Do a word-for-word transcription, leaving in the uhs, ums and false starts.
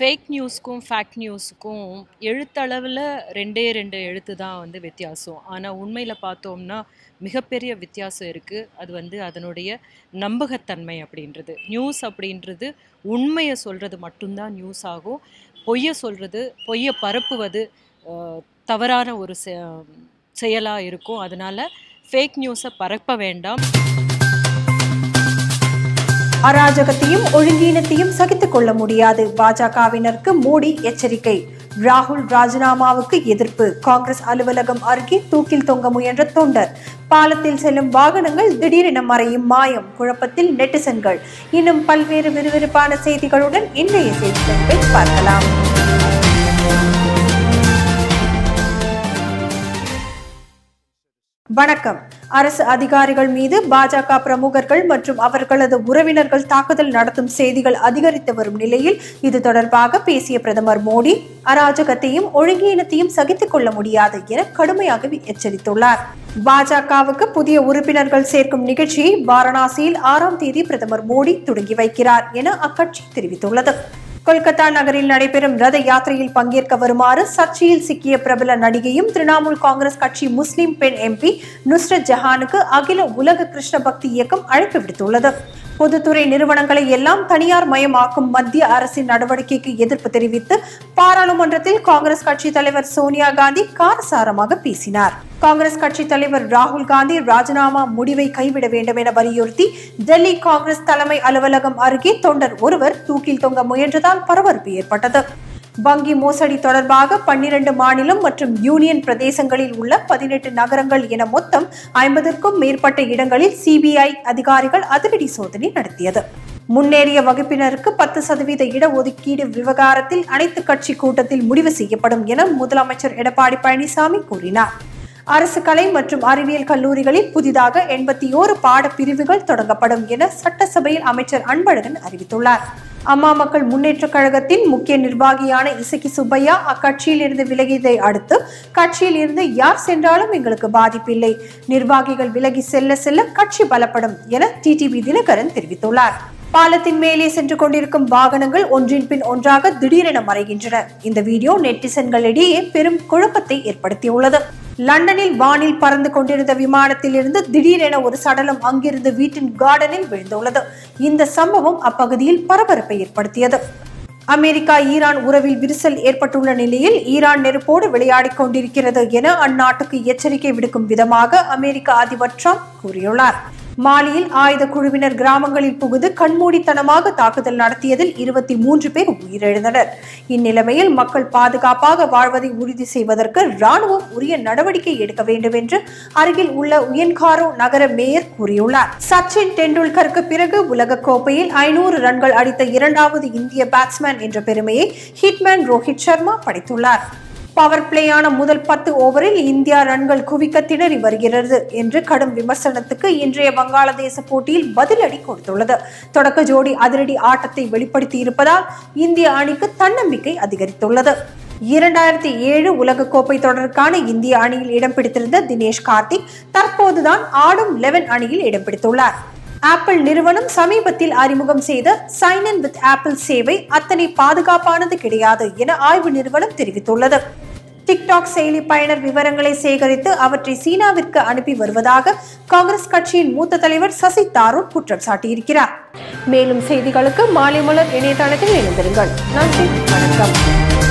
Fake நியூஸ்க்கும் fact நியூஸுக்கும் எழுத்தளவில் ரெண்டே ரெண்டு எழுத்து தான் வந்து வித்தியாசம். ஆனால் உண்மையில் பார்த்தோம்னா மிகப்பெரிய வித்தியாசம் இருக்குது. அது வந்து அதனுடைய நம்பகத்தன்மை அப்படின்றது. நியூஸ் அப்படின்றது உண்மையை சொல்கிறது மட்டும்தான் நியூஸ் ஆகும். பொய்யை சொல்கிறது, பொய்யை பரப்புவது தவறான ஒரு செ செயலாக இருக்கும். அதனால் ஃபேக் நியூஸை பரப்ப வேண்டாம். அராஜகத்தையும் ஒழுங்கீனத்தையும் சகித்துக் கொள்ள முடியாது. பாஜகவினருக்கு மோடி எச்சரிக்கை. ராகுல் ராஜினாமாவுக்கு எதிர்ப்பு. காங்கிரஸ் அலுவலகம் அருகே தூக்கில் தொங்க முயன்ற தொண்டர். பாலத்தில் செல்லும் வாகனங்கள் திடீரென மறையும் மாயம். குழப்பத்தில் நெட்டிசன்கள். இன்னும் பல்வேறு விறுவிறுப்பான செய்திகளுடன் இன்றைய செய்திகளை பார்க்கலாம். வணக்கம். அரசு அதிகாரிகள் மீது பாஜக பிரமுகர்கள் மற்றும் அவர்களது உறவினர்கள் தாக்குதல் நடத்தும் செய்திகள் அதிகரித்து வரும் நிலையில் இது தொடர்பாக பேசிய பிரதமர் மோடி அராஜகத்தையும் ஒழுங்கீனத்தையும் சகித்துக் கொள்ள முடியாது என கடுமையாக எச்சரித்துள்ளார். பாஜகவுக்கு புதிய உறுப்பினர்கள் சேர்க்கும் நிகழ்ச்சியை வாரணாசியில் ஆறாம் தேதி பிரதமர் மோடி தொடங்கி வைக்கிறார் என அக்கட்சி தெரிவித்துள்ளது. கொல்கத்தா நகரில் நடைபெறும் ரத யாத்திரையில் பங்கேற்க வருமாறு சர்ச்சையில் சிக்கிய பிரபல நடிகையும் திரிணாமுல் காங்கிரஸ் கட்சி முஸ்லிம் பெண் எம்பி நுஸ்ரத் ஜஹானுக்கு அகில உலக கிருஷ்ண பக்தி இயக்கம் அழைப்பு விடுத்துள்ளது. பொதுத்துறை நிறுவனங்களை எல்லாம் தனியார் மயமாக்கும் மத்திய அரசின் நடவடிக்கைக்கு எதிர்ப்பு தெரிவித்து பாராளுமன்றத்தில் காங்கிரஸ் கட்சி தலைவர் சோனியா காந்தி காரசாரமாக பேசினார். காங்கிரஸ் கட்சி தலைவர் ராகுல் காந்தி ராஜினாமா முடிவை கைவிட வேண்டும் என வலியுறுத்தி டெல்லி காங்கிரஸ் தலைமை அலுவலகம் அருகே தொண்டர் ஒருவர் தூக்கில் தொங்க முயன்றதால் பரபரப்பு ஏற்பட்டது. வங்கி மோசடி தொடர்பாக பன்னிரண்டு மாநிலம் மற்றும் யூனியன் பிரதேசங்களில் உள்ள பதினெட்டு நகரங்கள் என மொத்தம் ஐம்பதற்கும் மேற்பட்ட இடங்களில் சிபிஐ அதிகாரிகள் அதிரடி சோதனை நடத்தியது. முன்னேறிய வகுப்பினருக்கு பத்து சதவீத இடஒதுக்கீடு விவகாரத்தில் அனைத்து கட்சி கூட்டத்தில் முடிவு செய்யப்படும் என முதலமைச்சர் எடப்பாடி பழனிசாமி கூறினார். அரசு கலை மற்றும் அறிவியல் கல்லூரிகளில் புதிதாக எண்பத்தி ஓரு பாட பிரிவுகள் தொடங்கப்படும் என சட்டசபையில் அமைச்சர் அன்பழகன் அறிவித்துள்ளார். அம்மா மக்கள் முன்னேற்ற கழகத்தின் முக்கிய நிர்வாகியான இசக்கி சுப்பையா அக்கட்சியில் இருந்து விலகியதை அடுத்து கட்சியில் இருந்து யார் சென்றாலும் எங்களுக்கு பாதிப்பில்லை, நிர்வாகிகள் விலகி செல்ல செல்ல கட்சி பலப்படும் என டிடிவி தினகரன் தெரிவித்துள்ளார். பாலத்தின் மேலே சென்று கொண்டிருக்கும் வாகனங்கள் ஒன்றின் பின் ஒன்றாக திடீரென மறைகின்றன. இந்த வீடியோ நெட்டிசன்களிடையே பெரும் குழப்பத்தை ஏற்படுத்தியுள்ளது. லண்டனில் வானில் பறந்து கொண்டிருந்த விமானத்தில் இருந்து திடீரென ஒரு சடலம் அங்கிருந்து வீட்டின் கார்டனில் விழுந்துள்ளது. இந்த சம்பவம் அப்பகுதியில் பரபரப்பை ஏற்படுத்தியது. அமெரிக்கா ஈரான் உறவில் விரிசல் ஏற்பட்டுள்ள நிலையில் ஈரான் நெருப்போடு விளையாடிக் கொண்டிருக்கிறது என அந்நாட்டுக்கு எச்சரிக்கை விடுக்கும் விதமாக அமெரிக்க அதிபர் டிரம்ப் கூறியுள்ளார். மாலியில் ஆயுத குழுவினர் கிராமங்களில் புகுந்து கண்மூடித்தனமாக தாக்குதல் நடத்தியதில் இருபத்தி மூன்று பேர் உயிரிழந்தனர். இந்நிலைமையில் மக்கள் பாதுகாப்பாக வாழ்வதை உறுதி செய்வதற்கு ராணுவம் உரிய நடவடிக்கை எடுக்க வேண்டும் என்று அருகில் உள்ள உயன்காரோ நகர மேயர் கூறியுள்ளார். சச்சின் டெண்டுல்கருக்கு பிறகு உலக கோப்பையில் ஐநூறு ரன்கள் அடித்த இரண்டாவது இந்திய பேட்ஸ்மேன் என்ற பெருமையை ஹிட்மேன் ரோஹித் சர்மா படைத்துள்ளார். பவர் பிளேயான முதல் பத்து ஓவரில் இந்தியா ரன்கள் குவிக்க திணறி வருகிறது என்று கடும் விமர்சனத்துக்கு இன்றைய வங்காளதேச போட்டியில் பதிலடி கொடுத்துள்ளது. தொடக்க ஜோடி அதிரடி ஆட்டத்தை வெளிப்படுத்தி இருப்பதால் இந்திய அணிக்கு தன்னம்பிக்கை அதிகரித்துள்ளது. இரண்டாயிரத்தி ஏழு உலகக்கோப்பை தொடருக்கான இந்திய அணியில் இடம் பிடித்திருந்த தினேஷ் கார்த்திக் தற்போதுதான் ஆடும் லெவன் அணியில் இடம் பிடித்துள்ளார். ஆப்பிள் நிறுவனம் சமீபத்தில் அறிமுகம் செய்த சைன் இன் வித் ஆப்பிள் சேவை அத்தனை பாதுகாப்பானது கிடையாது என ஆய்வு நிறுவனம் தெரிவித்துள்ளது. டிக்டாக் செயலி பயனர் விவரங்களை சேகரித்து அவற்றை சீனாவிற்கு அனுப்பி வருவதாக காங்கிரஸ் கட்சியின் மூத்த தலைவர் சசி தாரூர் குற்றம் சாட்டியிருக்கிறார். மேலும் செய்திகளுக்கு மாலை மலர் இணையதளத்தில் இணைந்திருங்கள். நன்றி, வணக்கம்.